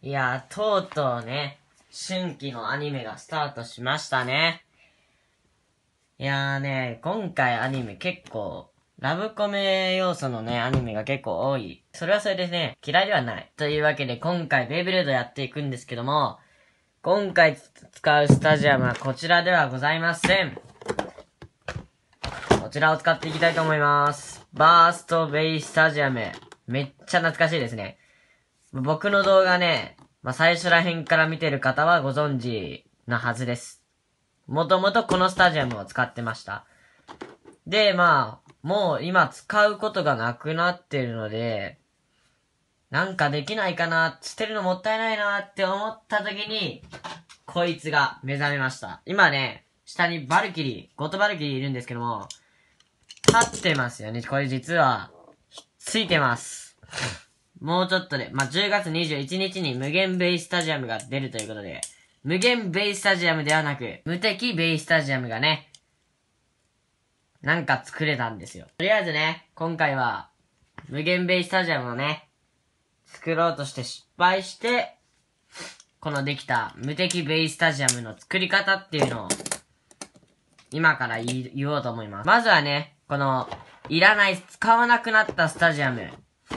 いやー、とうとうね、春季のアニメがスタートしましたね。いやーね、今回アニメ結構、ラブコメ要素のね、アニメが結構多い。それはそれでね、嫌いではない。というわけで今回ベイブレードやっていくんですけども、今回使うスタジアムはこちらではございません。こちらを使っていきたいと思います。バーストベイスタジアム。めっちゃ懐かしいですね。僕の動画ね、最初ら辺から見てる方はご存知なはずです。もともとこのスタジアムを使ってました。で、もう今使うことがなくなってるので、なんかできないかな、捨てるのもったいないなって思った時に、こいつが目覚めました。今ね、下にゴッドバルキリーいるんですけども、立ってますよね。これ実は、ついてます。もうちょっとで、10月21日に無限ベイスタジアムが出るということで、無限ベイスタジアムではなく、無敵ベイスタジアムがね、なんか作れたんですよ。とりあえずね、今回は、無限ベイスタジアムをね、作ろうとして失敗して、このできた無敵ベイスタジアムの作り方っていうのを、今から言おうと思います。まずはね、この、使わなくなったスタジアム。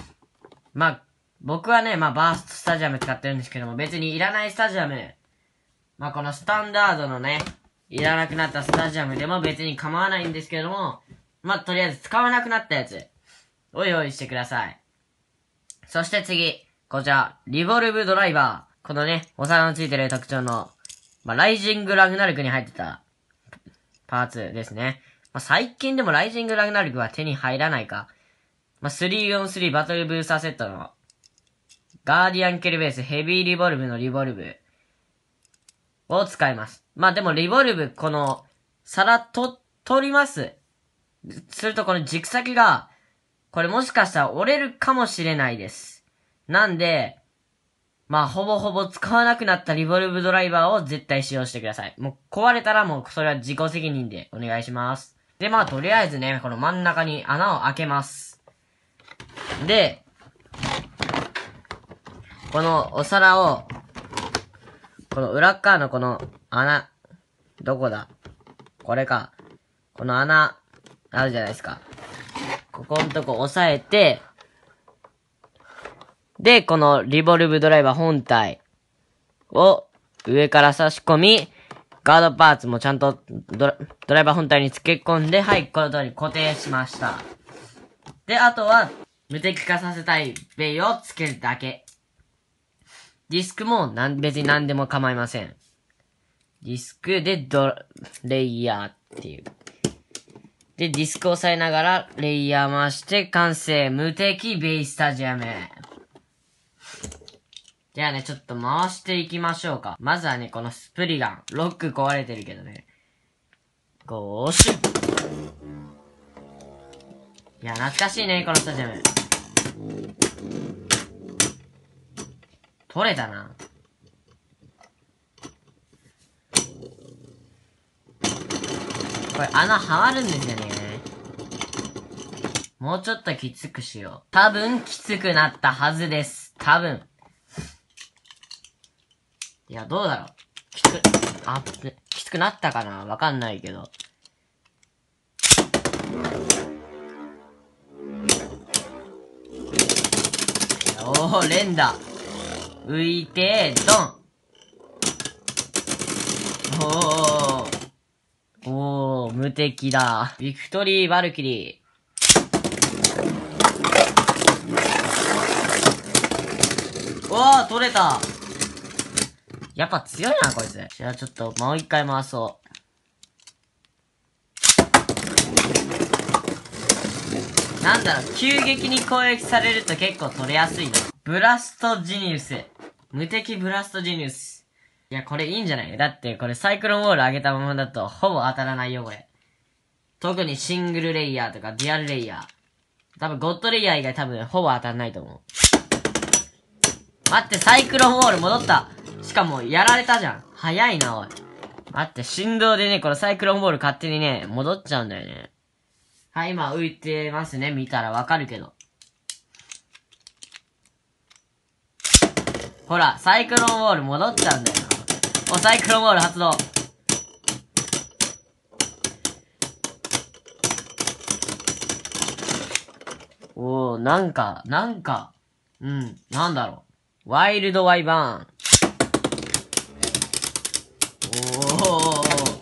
僕はね、バーストスタジアム使ってるんですけども、別にいらないスタジアム。このスタンダードのね、いらなくなったスタジアムでも別に構わないんですけども、とりあえず使わなくなったやつ、お用意してください。そして次、こちら、リボルブドライバー。このね、お皿のついてる特徴の、ライジングラグナルクに入ってた、パーツですね。最近でもライジングラグナルクは手に入らないか。3on3 バトルブースターセットの、ガーディアンケルベースヘビーリボルブのリボルブを使います。でもリボルブ、この、取ります。するとこの軸先が、これもしかしたら折れるかもしれないです。なんで、ほぼほぼ使わなくなったリボルブドライバーを絶対使用してください。もう壊れたらもうそれは自己責任でお願いします。で、とりあえずね、この真ん中に穴を開けます。で、このお皿を、この裏側のこの穴、どこだ？これか。この穴、あるじゃないですか。ここのとこ押さえて、で、このリボルブドライバー本体を上から差し込み、ガードパーツもちゃんとドライバー本体に付け込んで、はい、この通り固定しました。で、あとは、無敵化させたいベイを付けるだけ。ディスクも別に何でも構いません。ディスクでレイヤーっていう。で、ディスクを押さえながら、レイヤー回して完成。無敵ベイスタジアム。じゃあね、ちょっと回していきましょうか。まずはね、このスプリガン。ロック壊れてるけどね。ゴーシュッ。いや、懐かしいね、このスタジアム。取れたな。これ穴はまるんですよね。もうちょっときつくしよう。多分きつくなったはずです。多分。いや、どうだろう。きつくなったかな？わかんないけど。おー、連打。浮いて、ドン。おー、無敵だ。ビクトリー・バルキリー。おー、取れた。やっぱ強いな、こいつ。じゃあちょっと、もう一回回そう。なんだろう、急激に攻撃されると結構取れやすいね。ブラストジニウス。無敵ブラストジニウス。いや、これいいんじゃない？だってこれサイクロンウォール上げたままだとほぼ当たらないよ、これ。特にシングルレイヤーとかデュアルレイヤー。多分ゴッドレイヤー以外多分ほぼ当たらないと思う。待って、サイクロンウォール戻った。しかも、やられたじゃん。早いな、おい。待って、振動でね、このサイクロンボール勝手にね、戻っちゃうんだよね。はい、今浮いてますね。見たらわかるけど。 ほら、サイクロンウォール戻っちゃうんだよな。お、サイクロンウォール発動。おー、なんか、なんだろう。ワイルドワイバーン。おー。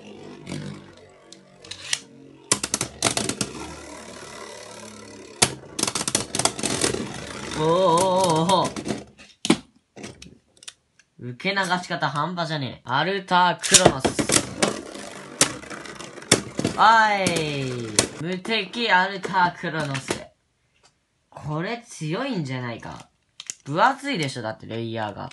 おー。受け流し方半端じゃねえ。アルタークロノス。無敵アルタークロノス。これ強いんじゃないか。分厚いでしょ、だってレイヤーが。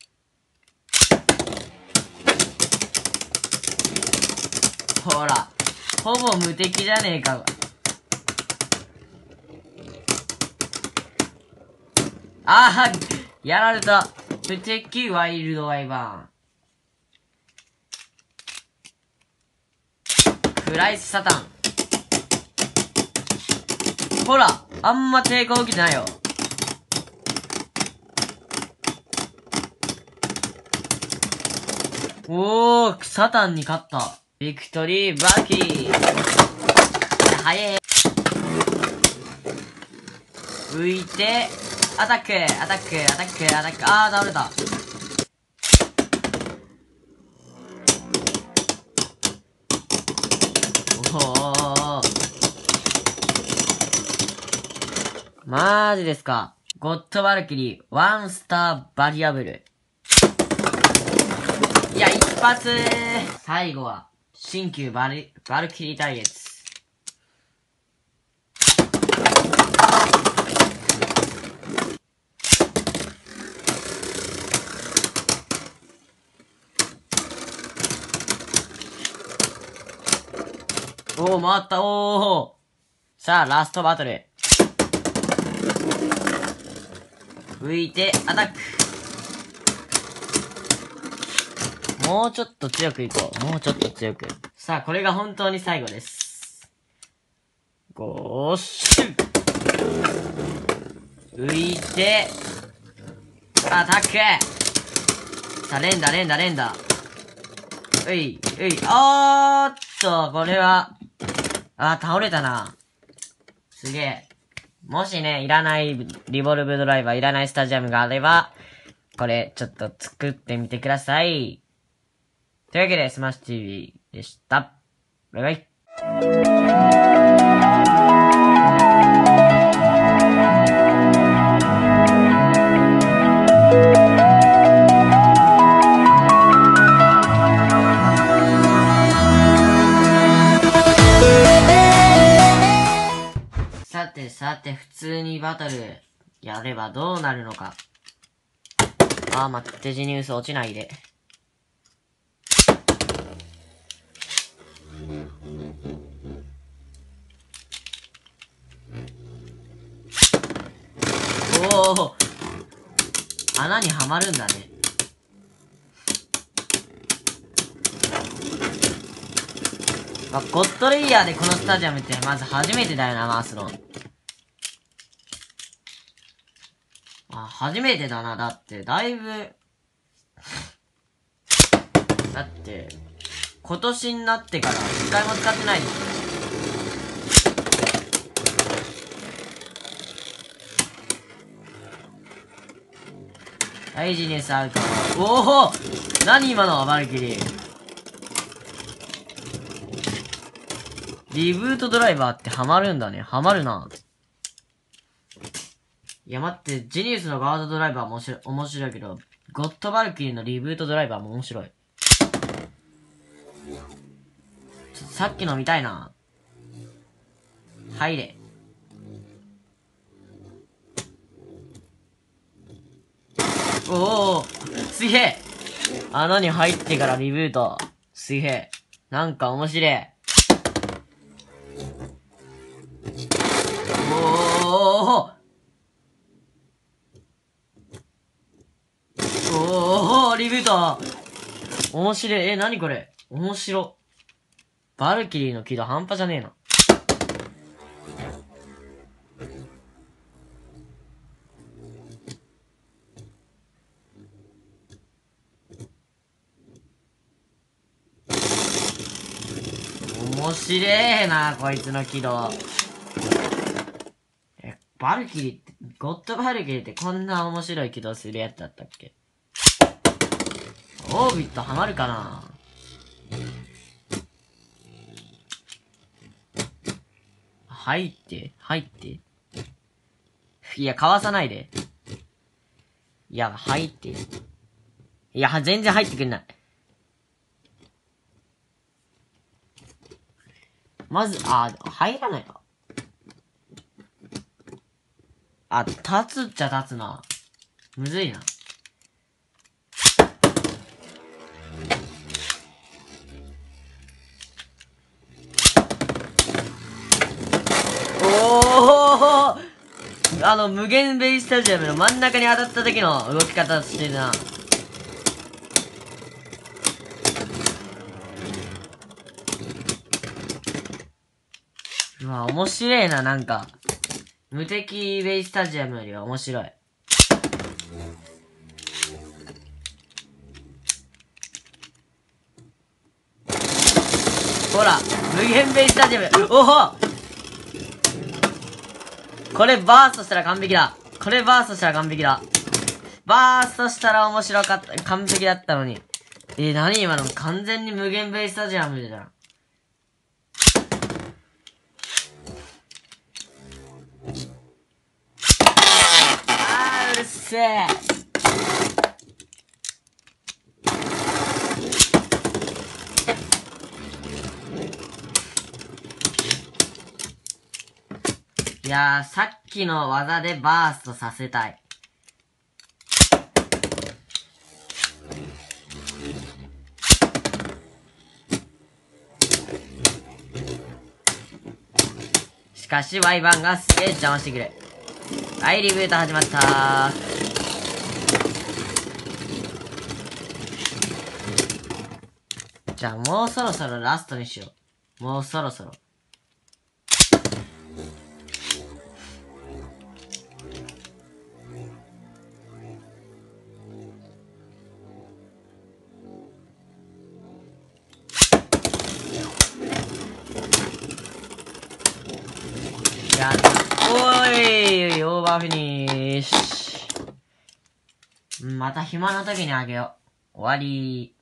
ほら。ほぼ無敵じゃねえか。あー、やられた。無敵ワイルドワイバーン。クライスサタン。ほら、あんま抵抗受けてないよ。おー、サタンに勝った。ビクトリー・バルキー。早え。浮いて、アタック。あー、倒れた。おー。マジですか。ゴッドバルキリー、ワンスターバリアブル。いや、一発最後は、新旧バルキリー対決。おー、回った、おー。さあ、ラストバトル。浮いて、アタック。もうちょっと強くいこう。もうちょっと強く。さあ、これが本当に最後です。ゴーシュ浮いて、アタック。さあ、連打。うい、おーっと、これは、倒れたな。すげえ。もしね、いらないリボルブドライバー、いらないスタジアムがあれば、これ、ちょっと作ってみてください。というわけで、スマッシュ TV でした。バイバイ。さて、普通にバトルやればどうなるのか。待って、ジニウス落ちないで。おお、穴にはまるんだね。ゴッドレイヤーでこのスタジアムってまず初めてだよな、回すの。初めてだな、だって、だいぶ、だって、今年になってから一回も使ってないでしょ。はい、ジネスアウト。おお、何今のバルキリー。リブートドライバーってハマるんだね。ハマるな。いや待って、ジニウスのガードドライバーも面白いけど、ゴッドバルキリーのリブートドライバーも面白い。さっきの見たいな。入れ。おお、すげえ。穴に入ってからリブート。すげえ。なんか面白い。おー、リブート。面白い。何これ。面白。バルキリーの軌道半端じゃねえな。 面白えな、こいつの起動。バルキリーって、ゴッドバルキリーってこんな面白い起動するやつだったっけ？オービットハマるかな？入って。いや、かわさないで。いや、入って。いや、全然入ってくんない。まず、入らないな。立つっちゃ立つな。むずいな。無限ベイスタジアムの真ん中に当たった時の動き方してるな。うわ、面白いな、なんか。無敵ベイスタジアムよりは面白い。ほら、無限ベイスタジアム。おほ！これバーストしたら完璧だ。バーストしたら面白かった。完璧だったのに。何今の完全に無限ベイスタジアムじゃん。うるせえ。いやー、さっきの技でバーストさせたい。しかし、ワイバンがすげえ邪魔してくる。はい、リブート始まったー。じゃあ、もうそろそろラストにしよう。もうそろそろ。おーい、オーバーフィニッシュ。また暇な時にあげよう。終わりー。